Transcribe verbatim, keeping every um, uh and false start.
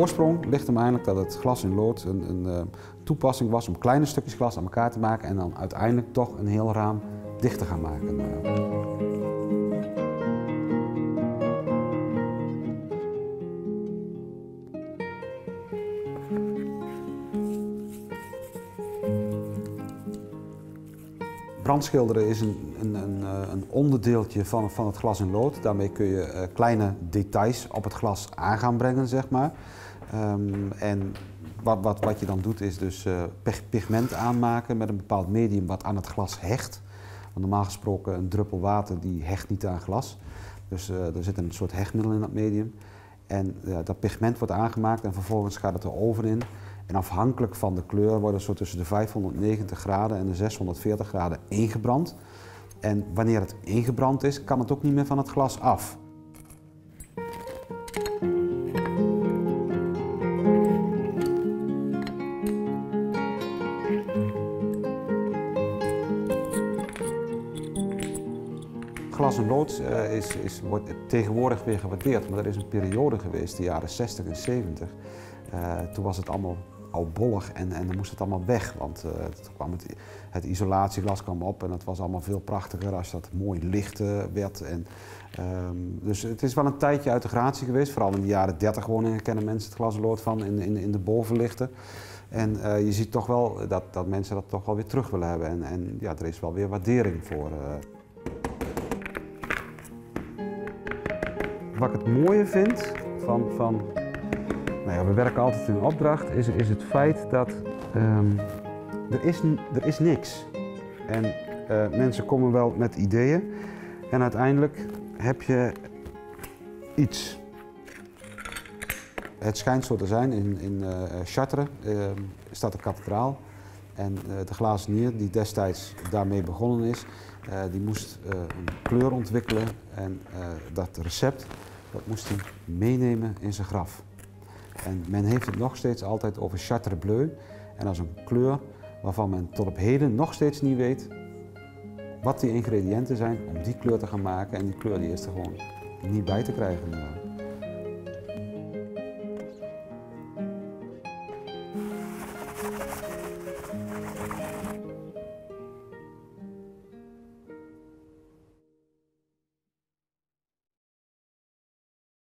oorsprong ligt hem eigenlijk dat het glas in lood een, een uh, toepassing was om kleine stukjes glas aan elkaar te maken en dan uiteindelijk toch een heel raam dicht te gaan maken. Brandschilderen is een, een, een, een onderdeeltje van, van het glas in lood. Daarmee kun je uh, kleine details op het glas aan gaan brengen, zeg maar. Um, en wat, wat, wat je dan doet is dus uh, pigment aanmaken met een bepaald medium wat aan het glas hecht. Want normaal gesproken een druppel water die hecht niet aan glas. Dus uh, er zit een soort hechtmiddel in dat medium. En uh, dat pigment wordt aangemaakt en vervolgens gaat het de oven in. En afhankelijk van de kleur worden zo tussen de vijfhonderdnegentig graden en de zeshonderdveertig graden ingebrand. En wanneer het ingebrand is, kan het ook niet meer van het glas af. Glas en lood uh, is, is, wordt tegenwoordig weer gewaardeerd, maar er is een periode geweest, de jaren zestig en zeventig. Uh, toen was het allemaal al bollig en, en dan moest het allemaal weg, want uh, het, kwam het, het isolatieglas kwam op en het was allemaal veel prachtiger als dat mooi licht uh, werd. En, um, dus het is wel een tijdje uit de gratie geweest, vooral in de jaren dertig woningen kennen mensen het glas en lood van in, in, in de bovenlichten. En uh, je ziet toch wel dat, dat mensen dat toch wel weer terug willen hebben en, en ja, er is wel weer waardering voor. Uh. Wat ik het mooie vind van, van nou ja, we werken altijd in opdracht, is, is het feit dat um, er, is, er is niks. En uh, mensen komen wel met ideeën en uiteindelijk heb je iets. Het schijnt zo te zijn, in, in uh, Chartres uh, staat een kathedraal en uh, de glazenier die destijds daarmee begonnen is, uh, die moest uh, een kleur ontwikkelen en uh, dat recept dat moest hij meenemen in zijn graf. En men heeft het nog steeds altijd over Chartres Bleu. En dat is een kleur waarvan men tot op heden nog steeds niet weet wat die ingrediënten zijn om die kleur te gaan maken. En die kleur die is er gewoon niet bij te krijgen.